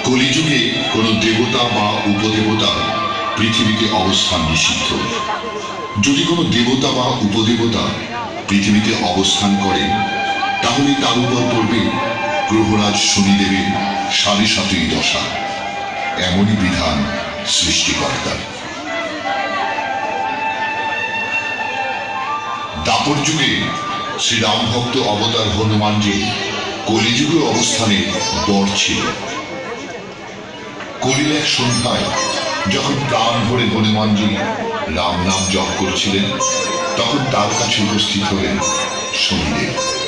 কলিযুগে কোনো দেবতা বা উপদেবতা পৃথিবীতে অবস্থান নিষিদ্ধ। যদি কোনো দেবতা বা উপদেবতা পৃথিবীতে অবস্থান করেন তাহলে তার উপর পড়বে গ্রহরাজ শনিদেবের ৭.৫ দশা। এমনই বিধান সৃষ্টিকর্তার। দাপর যুগে শ্রীরাম ভক্ত অবতার হনুমানজি কলিযুগে অবস্থানে বর ছিল। কলির এক সন্ধ্যায় যখন প্রাণ ভরে হনুমানজি রাম নাম জপ করছিলেন তখন তার কাছে উপস্থিত হলেন শনিদেব।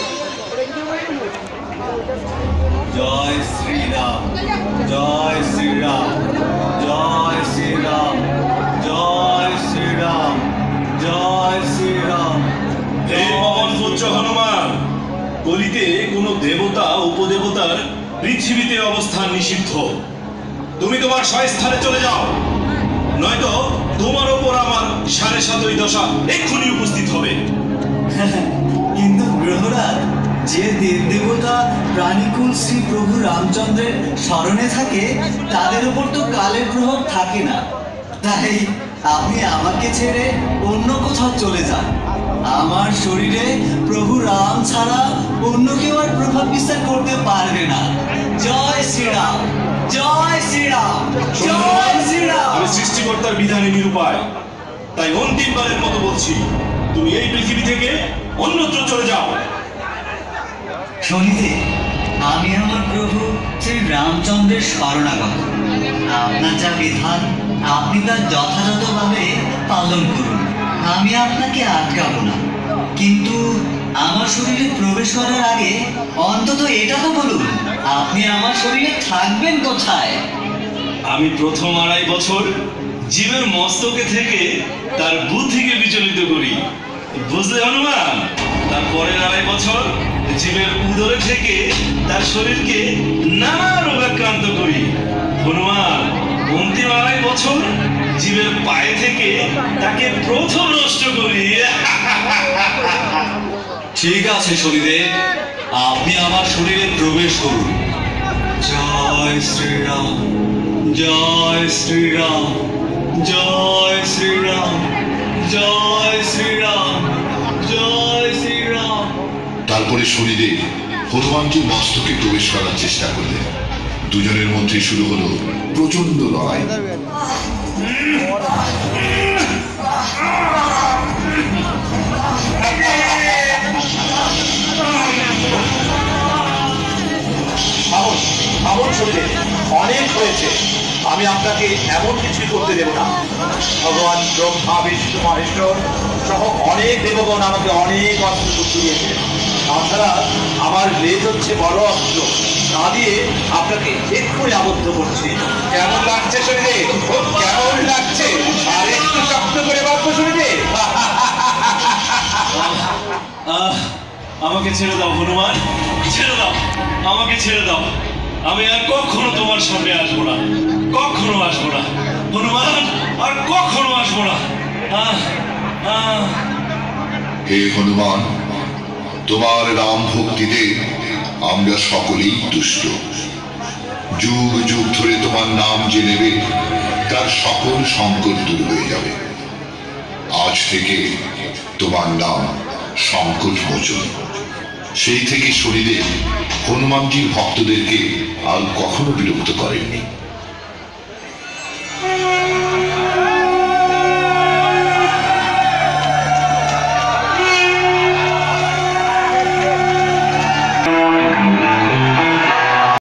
জয় শ্রীরাম, জয় শ্রীরাম, জয় শ্রীরাম, জয় শ্রীরাম, জয় শ্রীরাম। হে পবন পুত্র হনুমান, কলিতে কোনো দেবতা উপদেবতার পৃথিবীতে অবস্থান নিষিদ্ধ। তুমি তোমার স্বস্থানে চলে যাও, নয়তো তোমার ওপর আমার ৭.৫ দশা এক্ষুনি উপস্থিত হবে। কিন্তু গ্রহরাজ, যে দেব দেবতা প্রাণীকুল শ্রী প্রভু রামচন্দ্রের স্মরণে থাকে তাদের উপর তো কালের প্রভাব থাকে না। তাই আপনি আমাকে ছেড়ে অন্য কোথাও চলে যান। আমার শরীরে প্রভু রাম ছাড়া অন্য কেউ আর প্রভাব বিস্তার করতে পারবে না। জয় শ্রীরাম, জয় শ্রীরাম, জয় শ্রীরাম। আমি সৃষ্টিকর্তার বিধানে নিরুপায়, তাই অন্তিমবারের মতো বলছি, তুমি এই পৃথিবী থেকে অন্যত্র চলে যাও। শনিদেব, আমি আমার প্রভু শ্রী রামচন্দ্রের শরণাগত। আপনার যা বিধান আপনি তা যথাযথভাবে পালন করুন, আমি আপনাকে আটকাবো না। কিন্তু আমার শরীরে প্রবেশ করার আগে অন্তত এটা তো বলুন, আপনি আমার শরীরে থাকবেন কোথায়? আমি প্রথম ২.৫ বছর জীবের মস্তকে থেকে তার বুদ্ধিকে বিচলিত করি, বুঝলে হনুমান? তারপরের ২.৫ বছর জীবের উদরে থেকে তার শরীরকে নানা রোগাক্রান্ত করি হনুমান। অন্তিম ২.৫ বছর জীবের পায়ে থেকে তাকে প্রথম নষ্ট করি। ঠিক আছে শনিদেব, আপনি আমার শরীরে প্রবেশ করুন। জয় শ্রীরাম, জয় শ্রীরাম, জয় শ্রীরাম, জয় শ্রীরাম, জয় শ্রীরাম। তারপরে শনিদেব হনুমানজির মস্তকে প্রবেশ করার চেষ্টা করলেন। দুজনের মধ্যে শুরু হলো প্রচন্ড লড়াই। অনেক হয়েছে, আমি আপনাকে এমন কিছু করতে দেব না। ভগবান ব্রহ্মা বিষ্ণু মহেশ্বর সহ অনেক দেবগণ আমাকে অনেক অস্ত্র দিয়েছে। তাছাড়া আমার লেজ হচ্ছে বড় অস্ত্র, তা দিয়ে আপনাকে এক্ষুনি আবদ্ধ করছি। কেমন লাগছে শরীরে? কেমন লাগছে? আর একটু শক্ত করে বাঁধবো শরীরে। আমাকে ছেড়ে দাও হনুমান, ছেড়ে দাও, আমাকে ছেড়ে দাও। আমি আর কখনো তোমার সামনে আসবো না, কখনো আসবো না হনুমান, আর কখনো আসবো না। হে হনুমান, তোমার রাম ভক্তিতে আমরা সকলেই তুষ্ট। যুগ যুগ ধরে তোমার নাম যে নেবে তার সকল সংকট দূর হয়ে যাবে। আজ থেকে তোমার নাম সংকট মোচন। সেই থেকে শনিদেব হনুমানজির ভক্তদেরকে আর কখনো বিরক্ত করেননি।